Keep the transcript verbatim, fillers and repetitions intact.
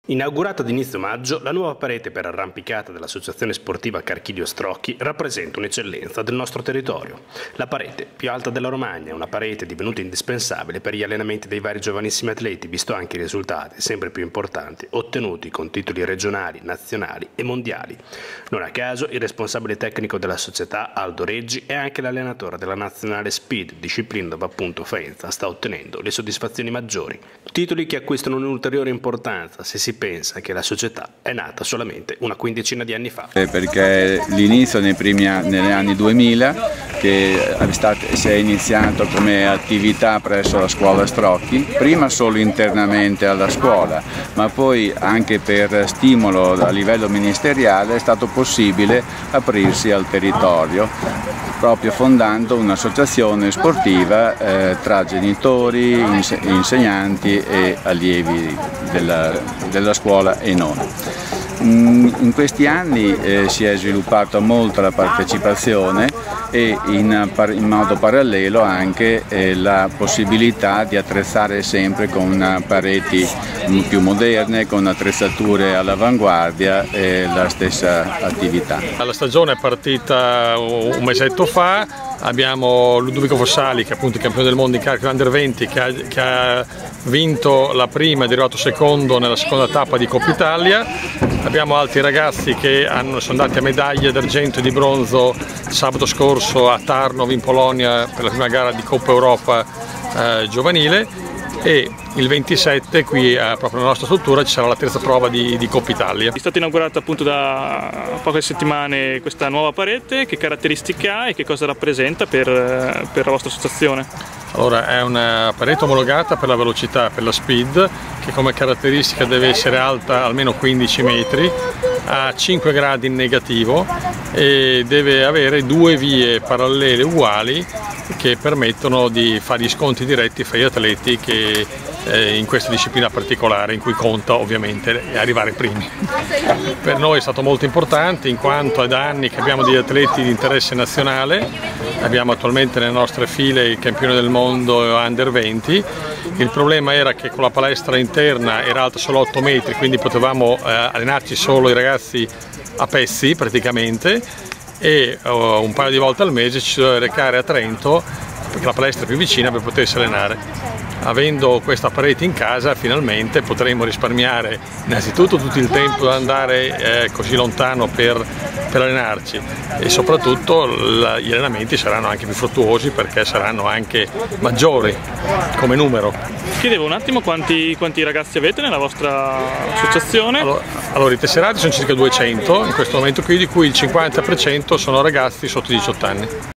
Inaugurata ad inizio maggio, la nuova parete per arrampicata dell'Associazione Sportiva Carchilio Strocchi rappresenta un'eccellenza del nostro territorio. La parete, più alta della Romagna, è una parete divenuta indispensabile per gli allenamenti dei vari giovanissimi atleti, visto anche i risultati, sempre più importanti, ottenuti con titoli regionali, nazionali e mondiali. Non a caso, il responsabile tecnico della società, Aldo Reggi, è anche l'allenatore della nazionale Speed, disciplina dove appunto Faenza sta ottenendo le soddisfazioni maggiori. Titoli che acquistano un'ulteriore importanza se si pensa che la società è nata solamente una quindicina di anni fa. Perché l'inizio nei primi anni, negli anni duemila, che è stato, si è iniziato come attività presso la scuola Strocchi, prima solo internamente alla scuola, ma poi anche per stimolo a livello ministeriale è stato possibile aprirsi al territorio, proprio fondando un'associazione sportiva eh, tra genitori, inse insegnanti e allievi della, della scuola e non. In questi anni eh, si è sviluppata molto la partecipazione e in, in modo parallelo anche eh, la possibilità di attrezzare sempre con pareti più moderne, con attrezzature all'avanguardia e la stessa attività. La stagione è partita un mesetto fa, abbiamo Ludovico Fossali, che è appunto il campione del mondo in carico under venti, che ha, che ha vinto la prima ed è arrivato secondo nella seconda tappa di Coppa Italia. Abbiamo altri ragazzi che hanno, sono andati a medaglie d'argento e di bronzo sabato scorso a Tarnów in Polonia per la prima gara di Coppa Europa eh, giovanile, e il ventisette qui eh, proprio nella nostra struttura ci sarà la terza prova di, di Coppa Italia. È stata inaugurata appunto da poche settimane questa nuova parete, che caratteristiche ha e che cosa rappresenta per, per la vostra associazione? Allora, è una parete omologata per la velocità, per la speed, che come caratteristica deve essere alta almeno quindici metri, ha cinque gradi in negativo e deve avere due vie parallele uguali che permettono di fare gli scontri diretti fra gli atleti che eh, in questa disciplina particolare, in cui conta ovviamente arrivare primi. Per noi è stato molto importante, in quanto è da anni che abbiamo degli atleti di interesse nazionale. Abbiamo attualmente nelle nostre file il campione del mondo under venti. Il problema era che con la palestra interna era alta solo otto metri, quindi potevamo eh, allenarci solo i ragazzi a pezzi praticamente, e uh, un paio di volte al mese ci si doveva recare a Trento, perché la palestra è più vicina, per potersi allenare. Avendo questa parete in casa finalmente potremo risparmiare innanzitutto tutto il tempo da andare eh, così lontano per, per allenarci, e soprattutto la, gli allenamenti saranno anche più fruttuosi perché saranno anche maggiori come numero. Chiedevo un attimo quanti, quanti ragazzi avete nella vostra associazione? Allora, allora i tesserati sono circa duecento in questo momento qui, di cui il cinquanta per cento sono ragazzi sotto i diciotto anni.